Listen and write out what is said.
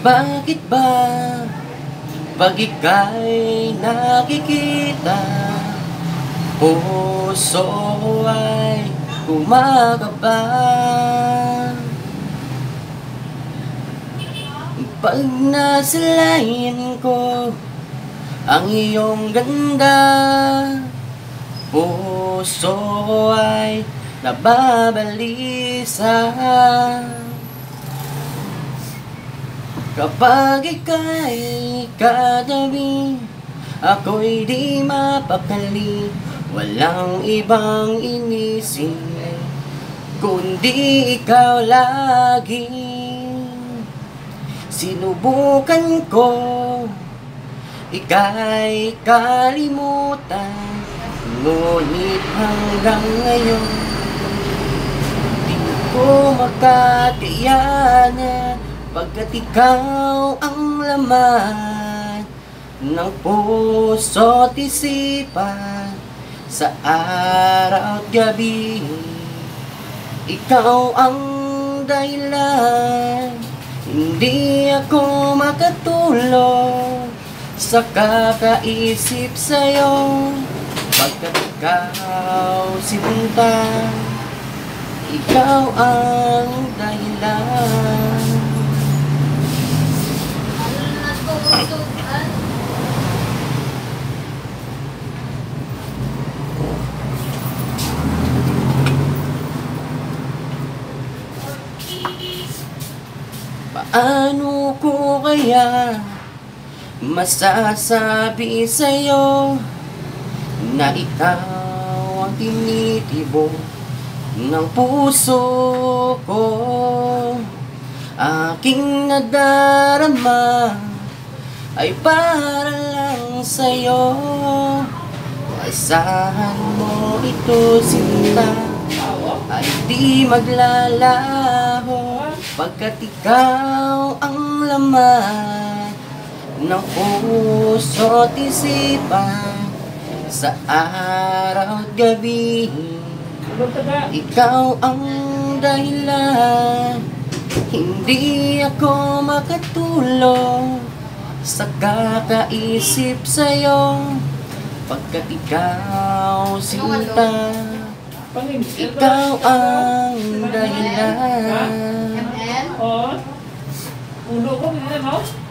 Bakit ba pag ika'y nakikita, puso ay kumakaba? Pag nasalayan ko ang iyong ganda, puso ay nababalisa. Kapag ika'y katabi, ako'y di mapakali. Walang ibang inisip kundi ikaw lagi. Sinubukan ko ika'y kalimutan, ngunit hanggang ngayon di ko makakayanan, pagkat ikaw ang laman ng puso't isipan sa araw at gabi. Ikaw ang dahilan, hindi ako makatulog sa kakaisip sa'yo, pagkat ikaw sinta, ikaw ang dahilan. Paano ko kaya masasabi sa'yo na ikaw ang tinitibok ng puso ko? Aking nadarama ay para lang sa'yo. Asahan mo ito, sinta, ay di maglalaho, pagkat ikaw ang laman ng puso't isipan sa araw at gabi. Ikaw ang dahilan, hindi ako makatulog sa kakaisip sa'yo, pagkat ikaw sinta, ikaw ang dahilan. Ulo ko, ganyan, no?